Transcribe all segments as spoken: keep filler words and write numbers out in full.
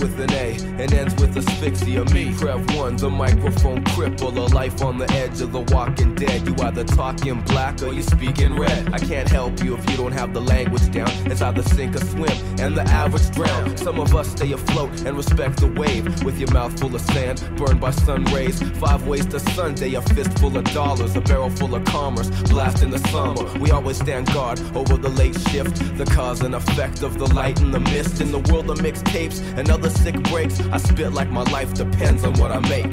with an A and ends with asphyxia. Me, Prev one, the microphone cripple, a life on the edge of the walking dead. You either talking black or you speaking red. I can't help you if you don't have the language down. It's either sink or swim, and the average drown. Some of us stay afloat and respect the wave. With your mouth full of sand, burned by sun rays. Five ways to Sunday, a fist full of dollars, a barrel full of commerce, blast in the summer. We always stand guard over the late shift, the cause and effect of the light and the mist. In the world of mixtapes and other sick breaks, I spit like my life depends on what I make.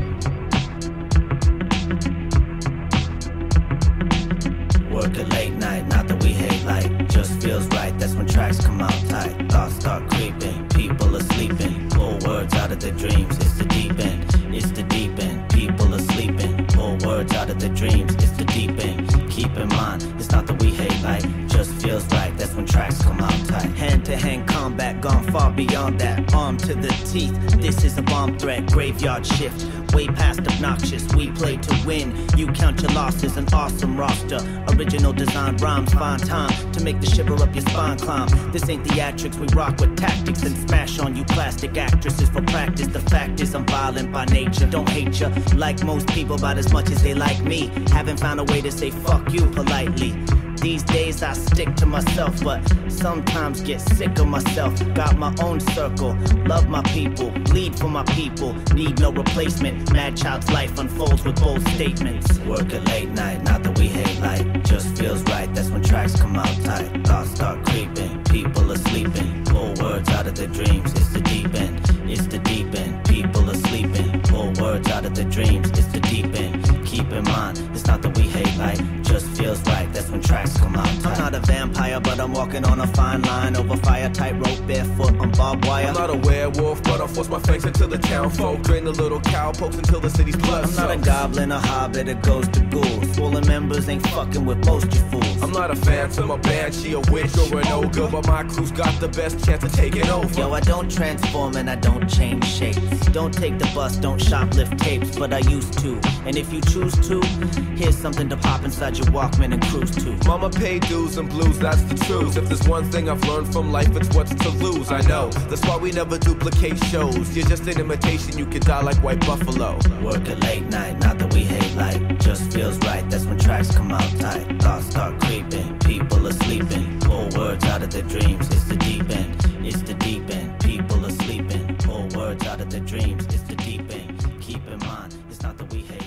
Work a late night, not that we hate light. Just feels right, that's when tracks come out tight. Thoughts start creeping, people are sleeping. Pull words out of their dreams, it's the deep end. It's the deep end, people are sleeping. Pull words out of their dreams, it's the deep end. Keep in mind, it's not that we hate light. Just feels right, that's when tracks come out tight. Hand-to-hand combat, gone far beyond that. Arm to the teeth, this is a bomb threat. Graveyard shift, way past obnoxious. We play to win, you count your losses. An awesome roster, original design rhymes. Find time to make the shiver up your spine climb. This ain't theatrics, we rock with tactics and smash on you plastic actresses for practice. The fact is I'm violent by nature, don't hate ya like most people, about as much as they like me. Haven't found a way to say fuck you politely. These days I stick to myself, but sometimes get sick of myself. Got my own circle, love my people, bleed for my people, need no replacement. Mad child's life unfolds with bold statements. Work a late night, not that we hate light. Just feels right, that's when tracks come out tight. Thoughts start creeping, people are sleeping. Pull words out of their dreams, it's the deep end. It's the deep end, people are sleeping. Pull words out of their dreams, it's the deep end. Keep in mind, it's not that we hate light. Just feels right, that's when tracks come out tight. I'm not a vampire, but I'm walking on a fine line. Over fire, tightrope, barefoot on barbed wire. I'm not a werewolf, but I'll force my fangs into the town folk. Drain the little cowpokes until the city's blood I'm not a goblin, a hobbit, a ghost, a ghoul. Swollen members ain't fucking with most you fools. I'm not a phantom, a banshee, a witch, or an ogre, but my crew's got the best chance of taking over. Yo, I don't transform and I don't change shapes. Don't take the bus, don't shoplift tapes, but I used to. And if you choose to, here's something to pop inside your Walkman and cruise to. Mama paid dues and blues, that's the truth. If there's one thing I've learned from life, it's what's to lose. I know, that's why we never duplicate shows. You're just an imitation, you could die like White Buffalo. Work a late night, not that we hate light. Just feels right, that's when tracks come out tight. Thoughts start creeping, people are sleeping. Pull words out of their dreams, it's the deep end. It's the deep end, people are sleeping. Pull words out of their dreams, it's the deep end. Keep in mind, it's not that we hate